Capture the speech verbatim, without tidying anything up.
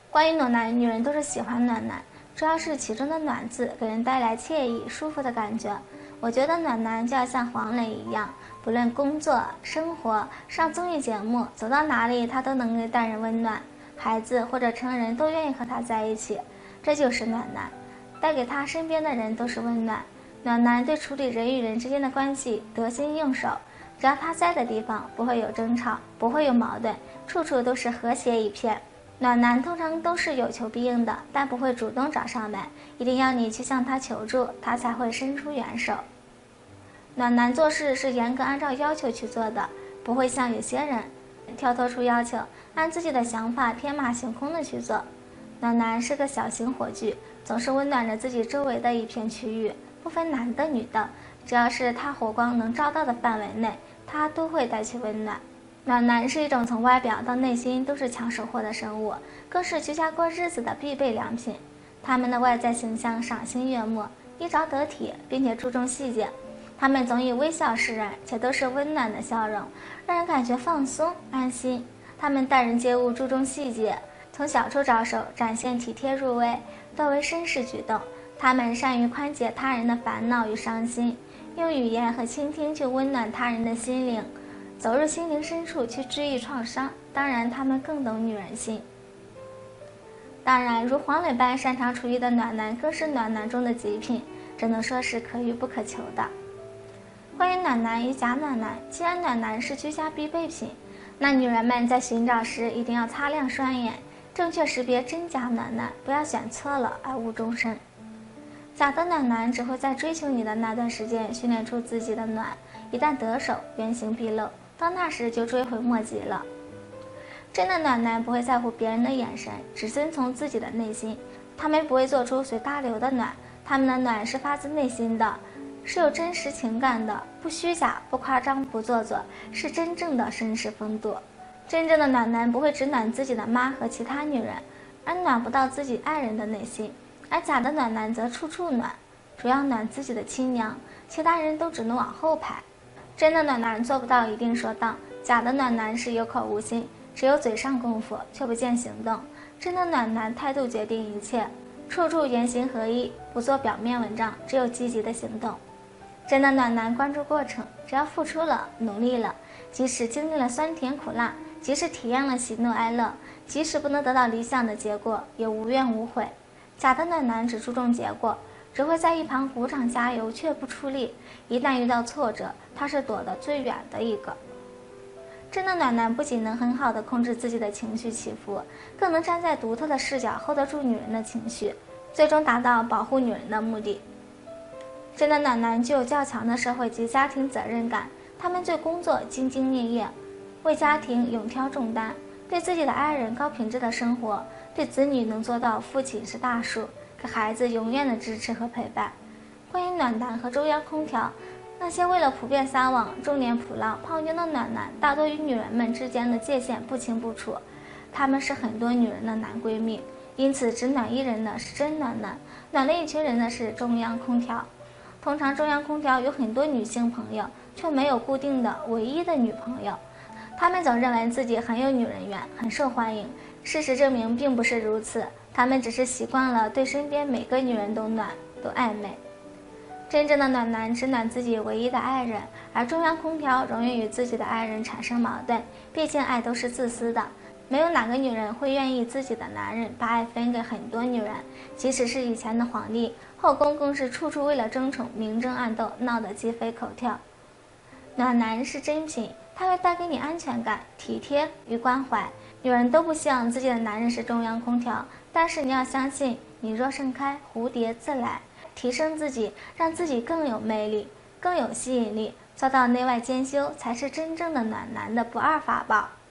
关于暖男，女人都是喜欢暖男，主要是其中的暖字给人带来惬意舒服的感觉。我觉得暖男就要像黄磊一样，不论工作、生活、上综艺节目，走到哪里他都能给带人温暖，孩子或者成人都愿意和他在一起，这就是暖男，带给他身边的人都是温暖。暖男对处理人与人之间的关系得心应手，只要他在的地方不会有争吵，不会有矛盾，处处都是和谐一片。暖男通常都是有求必应的，但不会主动找上门，一定要你去向他求助，他才会伸出援手。暖男做事是严格按照要求去做的，不会像有些人跳脱出要求，按自己的想法天马行空的去做。暖男是个小型火炬，总是温暖着自己周围的一片区域，不分男的女的，只要是他火光能照到的范围内，他都会带去温暖。暖男是一种从外表到内心都是抢手货的生物，更是居家过日子的必备良品。他们的外在形象赏心悦目，衣着得体，并且注重细节。他们总以微笑示人，且都是温暖的笑容，让人感觉放松安心。他们待人接物注重细节，从小处着手，展现体贴入微，多为绅士举动。他们善于宽解他人的烦恼与伤心，用语言和倾听去温暖他人的心灵，走入心灵深处去治愈创伤。当然他们更懂女人心。当然如黄磊般擅长厨艺的暖男更是暖男中的极品，只能说是可遇不可求的。关于暖男与假暖男，既然暖男是居家必备品，那女人们在寻找时一定要擦亮双眼，正确识别真假暖男，不要选错了而误终身。假的暖男只会在追求你的那段时间训练出自己的暖，一旦得手原形毕露，到那时就追悔莫及了。真的暖男不会在乎别人的眼神，只遵从自己的内心，他们不会做出随大流的暖，他们的暖是发自内心的，是有真实情感的，不虚假不夸张不做作，是真正的绅士风度。真正的暖男不会只暖自己的妈和其他女人，而暖不到自己爱人的内心，而假的暖男则处处暖，主要暖自己的亲娘，其他人都只能往后排。真的暖男做不到一定说当，假的暖男是有口无心，只有嘴上功夫却不见行动。真的暖男态度决定一切，处处言行合一，不做表面文章，只有积极的行动。真的暖男关注过程，只要付出了努力了，即使经历了酸甜苦辣，即使体验了喜怒哀乐，即使不能得到理想的结果，也无怨无悔。假的暖男只注重结果，只会在一旁鼓掌加油却不出力，一旦遇到挫折，他是躲得最远的一个。真的暖男不仅能很好的控制自己的情绪起伏，更能站在独特的视角 hold 得住女人的情绪，最终达到保护女人的目的。真的暖男具有较强的社会及家庭责任感，他们对工作兢兢业业，为家庭勇挑重担，对自己的爱人高品质的生活，对子女能做到父亲是大树，给孩子永远的支持和陪伴。关于暖男和中央空调，那些为了普遍撒网、重点捕捞泡妞的暖男，大多与女人们之间的界限不清不楚，他们是很多女人的男闺蜜，因此只暖一人的是真暖男，暖了一群人的是中央空调。通常中央空调有很多女性朋友，却没有固定的唯一的女朋友，他们总认为自己很有女人缘，很受欢迎。事实证明并不是如此，他们只是习惯了对身边每个女人都暖，都暧昧。真正的暖男只暖自己唯一的爱人，而中央空调容易与自己的爱人产生矛盾，毕竟爱都是自私的，没有哪个女人会愿意自己的男人把爱分给很多女人，即使是以前的皇帝，后宫更是处处为了争宠明争暗斗，闹得鸡飞狗跳。暖男是真品，他会带给你安全感、体贴与关怀。女人都不希望自己的男人是中央空调，但是你要相信，你若盛开，蝴蝶自来。提升自己，让自己更有魅力，更有吸引力，做到内外兼修，才是真正的暖男的不二法宝。